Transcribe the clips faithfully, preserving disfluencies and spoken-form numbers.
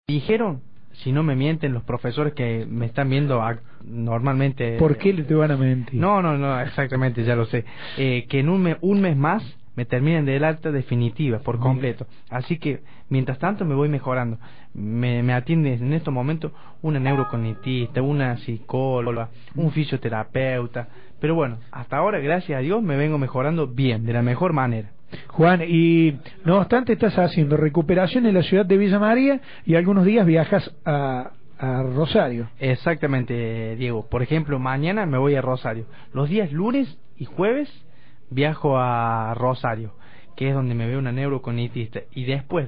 Dijeron, si no me mienten los profesores que me están viendo a, normalmente... ¿Por qué le te van a mentir? No, no, no, exactamente, ya lo sé. Eh, que en un, me, un mes más me terminen del alta definitiva, por completo. Así que, mientras tanto, me voy mejorando. Me, me atiende en estos momentos una neurocognitista, una psicóloga, un fisioterapeuta. Pero bueno, hasta ahora, gracias a Dios, me vengo mejorando bien, de la mejor manera. Juan, y no obstante estás haciendo recuperación en la ciudad de Villa María y algunos días viajas a, a Rosario. Exactamente, Diego. Por ejemplo, mañana me voy a Rosario. Los días lunes y jueves viajo a Rosario, que es donde me veo una neurocognitista. Y después,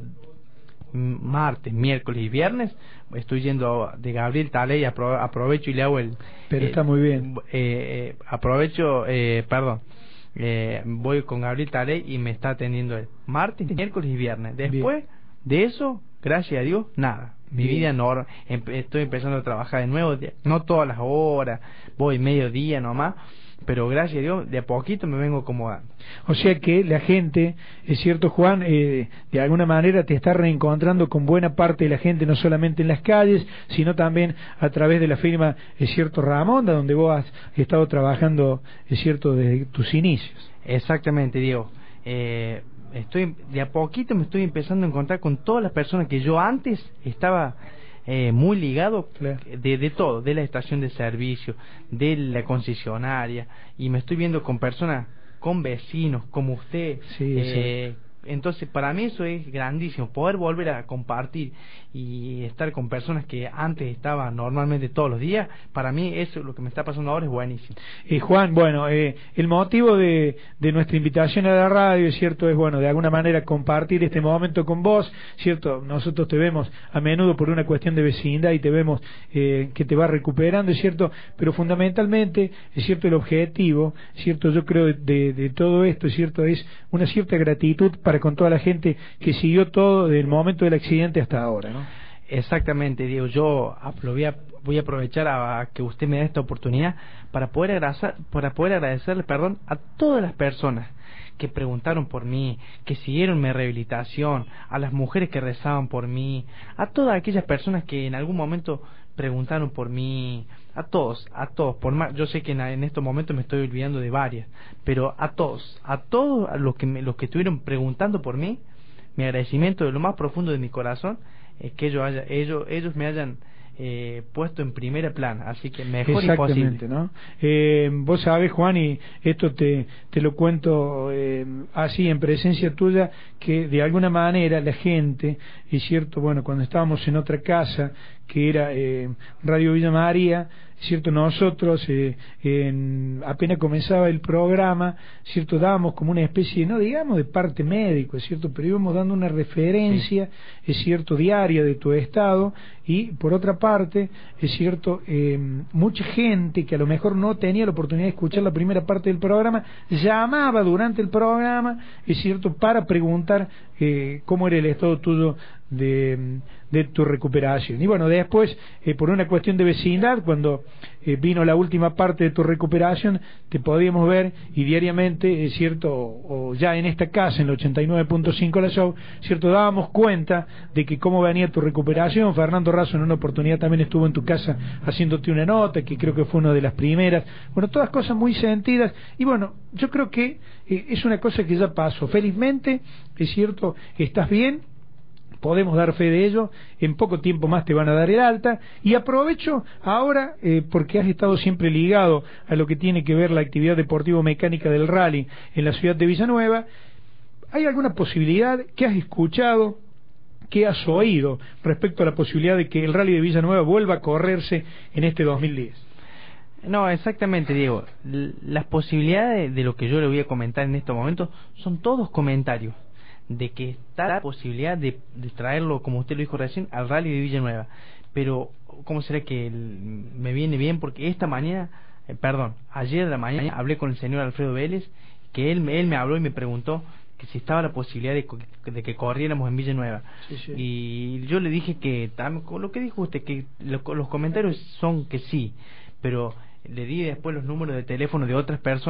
martes, miércoles y viernes, estoy yendo de Gabriel Taley, apro aprovecho y le hago el... Pero eh, está muy bien. Eh, eh, aprovecho, eh, perdón. Eh, voy con Gabriel Taley y me está atendiendo él martes, miércoles y viernes. Después bien. de eso, gracias a Dios, nada. Mi bien. vida normal. Estoy empezando a trabajar de nuevo, no todas las horas, voy mediodía nomás, pero gracias a Dios, de a poquito me vengo acomodando. O sea que la gente, es cierto, Juan, eh, de alguna manera te está reencontrando con buena parte de la gente, no solamente en las calles, sino también a través de la firma, es cierto, Ramonda, donde vos has estado trabajando, es cierto, desde tus inicios. Exactamente, Diego. Eh, estoy de a poquito me estoy empezando a encontrar con todas las personas que yo antes estaba... Eh, muy ligado claro. de, de todo, de la estación de servicio, de la concesionaria, y me estoy viendo con personas, con vecinos, como usted. Sí, eh, entonces para mí eso es grandísimo, poder volver a compartir y estar con personas que antes estaban normalmente todos los días. Para mí eso, lo que me está pasando ahora, es buenísimo. Y Juan, bueno, eh, el motivo de, de nuestra invitación a la radio, cierto, es bueno, de alguna manera compartir este momento con vos, cierto. Nosotros te vemos a menudo por una cuestión de vecindad y te vemos eh, que te vas recuperando, es cierto, pero fundamentalmente, es cierto, el objetivo, cierto, yo creo de, de, de todo esto, es cierto, es una cierta gratitud para con toda la gente que siguió todo desde el momento del accidente hasta ahora, ¿no? Exactamente, Diego. Yo voy a, voy a aprovechar a, a que usted me dé esta oportunidad para poder agradecer, para poder agradecerle, perdón, a todas las personas que preguntaron por mí, que siguieron mi rehabilitación, a las mujeres que rezaban por mí, a todas aquellas personas que en algún momento preguntaron por mí, a todos, a todos, por más, yo sé que en, en estos momentos me estoy olvidando de varias, pero a todos, a todos los que me, los que estuvieron preguntando por mí, mi agradecimiento de lo más profundo de mi corazón es que ellos haya, ellos, ellos me hayan eh, puesto en primera plana, así que mejor imposible, ¿no? Eh, vos sabés, Juan, y esto te, te lo cuento eh, así en presencia tuya, que de alguna manera la gente, es cierto, bueno, cuando estábamos en otra casa que era eh, Radio Villa María, cierto, nosotros eh, en, apenas comenzaba el programa, cierto, dábamos como una especie, no digamos de parte médico, es cierto, pero íbamos dando una referencia, sí. es cierto, diaria de tu estado, y por otra parte, es cierto, eh, mucha gente que a lo mejor no tenía la oportunidad de escuchar la primera parte del programa, llamaba durante el programa, es cierto, para preguntar eh, cómo era el estado tuyo de, de tu recuperación. Y bueno, después, eh, por una cuestión de vecindad, cuando eh, vino la última parte de tu recuperación, te podíamos ver y diariamente, es cierto, o, o ya en esta casa, en el ochenta y nueve punto cinco La Show, cierto, dábamos cuenta de que cómo venía tu recuperación. Fernando Razo en una oportunidad también estuvo en tu casa haciéndote una nota, que creo que fue una de las primeras. Bueno, todas cosas muy sentidas, y bueno, yo creo que eh, es una cosa que ya pasó. Felizmente, es cierto, estás bien, podemos dar fe de ello, en poco tiempo más te van a dar el alta, y aprovecho ahora, eh, porque has estado siempre ligado a lo que tiene que ver la actividad deportivo-mecánica del rally en la ciudad de Villanueva. ¿Hay alguna posibilidad que has escuchado, que has oído respecto a la posibilidad de que el rally de Villanueva vuelva a correrse en este dos mil diez? No, exactamente, Diego. Las posibilidades de lo que yo le voy a comentar en estos momentos son todos comentarios, de que está la posibilidad de, de traerlo, como usted lo dijo recién, al rally de Villanueva. Pero, ¿cómo será que el, me viene bien? Porque esta mañana, eh, perdón, ayer de la mañana hablé con el señor Alfredo Vélez, que él, él me habló y me preguntó que si estaba la posibilidad de, de que corriéramos en Villanueva. Sí, sí. Y yo le dije que, con lo que dijo usted, que lo, los comentarios son que sí, pero le di después los números de teléfono de otras personas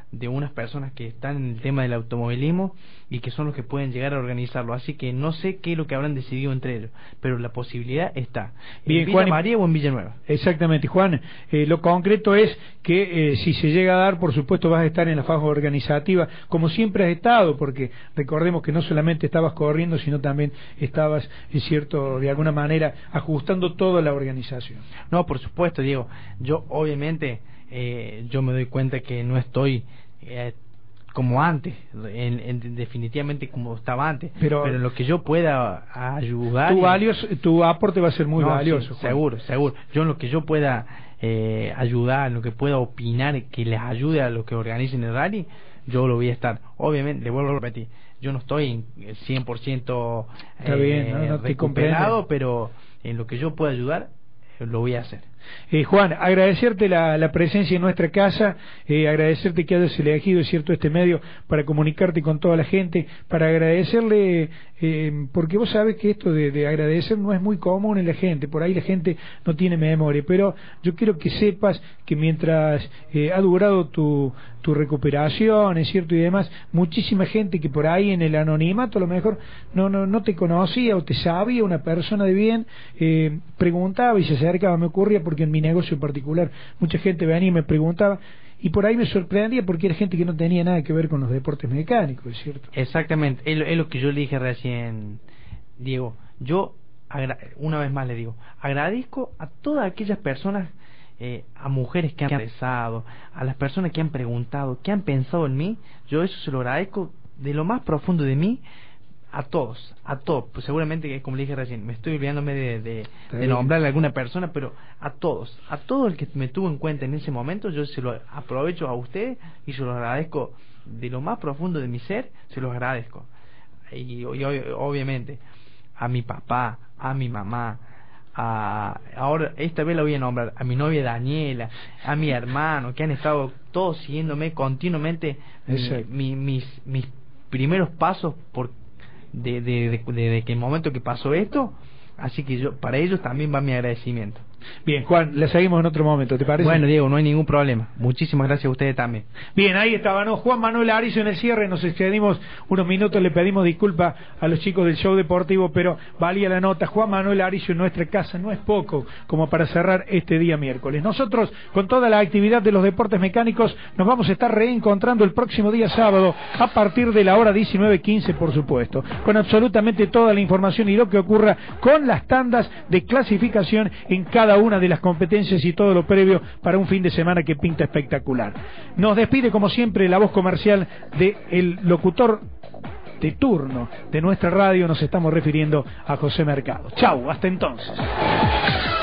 de unas personas que están en el tema del automovilismo y que son los que pueden llegar a organizarlo, así que no sé qué es lo que habrán decidido entre ellos, pero la posibilidad está Bien, en Villa Juan, María o en Villanueva. Exactamente, Juan. Eh, lo concreto es que eh, si se llega a dar, por supuesto vas a estar en la faja organizativa, como siempre has estado, porque recordemos que no solamente estabas corriendo, sino también estabas, es cierto, de alguna manera ajustando toda la organización. No, por supuesto, Diego. Yo obviamente eh, yo me doy cuenta que no estoy eh, como antes, en, en, definitivamente como estaba antes, pero, pero en lo que yo pueda ayudar, tu, valioso, tu aporte va a ser muy no, valioso, sí, seguro, seguro. Yo en lo que yo pueda eh, ayudar, en lo que pueda opinar que les ayude a los que organicen el rally, yo lo voy a estar. Obviamente, le vuelvo a repetir, yo no estoy cien por ciento eh, bien, no, no recuperado, pero en lo que yo pueda ayudar lo voy a hacer. Eh, Juan, agradecerte la, la presencia en nuestra casa, eh, agradecerte que hayas elegido, es cierto, este medio para comunicarte con toda la gente, para agradecerle, eh, porque vos sabes que esto de, de agradecer no es muy común en la gente, por ahí la gente no tiene memoria, pero yo quiero que sepas que mientras eh, ha durado tu, tu recuperación, es cierto, y demás, muchísima gente que por ahí en el anonimato a lo mejor no, no, no te conocía o te sabía, una persona de bien, eh, preguntaba y se acercaba, me ocurría porque en mi negocio particular mucha gente venía y me preguntaba y por ahí me sorprendía porque era gente que no tenía nada que ver con los deportes mecánicos, ¿es cierto? Exactamente, es lo, es lo que yo le dije recién, Diego. Yo, una vez más le digo, agradezco a todas aquellas personas, eh, a mujeres que han rezado, a las personas que han preguntado, que han pensado en mí. Yo eso se lo agradezco de lo más profundo de mí, a todos, a todos. Pues seguramente, como le dije recién, me estoy olvidándome de, de, de nombrarle a alguna persona, pero a todos, a todo el que me tuvo en cuenta en ese momento, yo se lo aprovecho a usted y se lo agradezco de lo más profundo de mi ser, se los agradezco. Y, y obviamente a mi papá, a mi mamá, a, ahora esta vez la voy a nombrar, a mi novia Daniela, a mi hermano, que han estado todos siguiéndome continuamente mi, mi, mis, mis primeros pasos por de, de, de, de, de que el momento que pasó esto, así que yo para ellos también va mi agradecimiento. Bien, Juan, le seguimos en otro momento, ¿te parece? Bueno, Diego, no hay ningún problema. Muchísimas gracias a ustedes también. Bien, ahí estaba, ¿no? Juan Manuel Arizo en el cierre, nos excedimos unos minutos, le pedimos disculpas a los chicos del show deportivo, pero valía la nota. Juan Manuel Arizo en nuestra casa no es poco como para cerrar este día miércoles. Nosotros, con toda la actividad de los deportes mecánicos, nos vamos a estar reencontrando el próximo día sábado, a partir de la hora diecinueve quince, por supuesto, con absolutamente toda la información y lo que ocurra con las tandas de clasificación en cada una de las competencias y todo lo previo para un fin de semana que pinta espectacular. Nos despide como siempre la voz comercial del locutor de turno de nuestra radio, nos estamos refiriendo a José Mercado. Chau, hasta entonces.